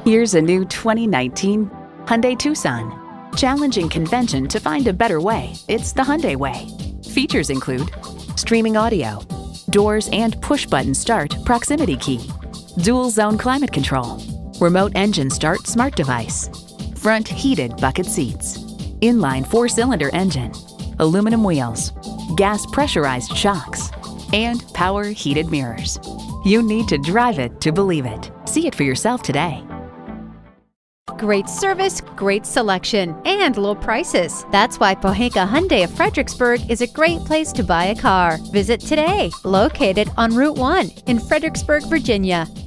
Here's a new 2019 Hyundai Tucson. Challenging convention to find a better way, it's the Hyundai way. Features include streaming audio, doors and push-button start proximity key, dual-zone climate control, remote engine start smart device, front heated bucket seats, inline 4-cylinder engine, aluminum wheels, gas pressurized shocks, and power heated mirrors. You need to drive it to believe it. See it for yourself today. Great service, great selection, and low prices. That's why Pohanka Hyundai of Fredericksburg is a great place to buy a car. Visit today, located on Route 1 in Fredericksburg, Virginia.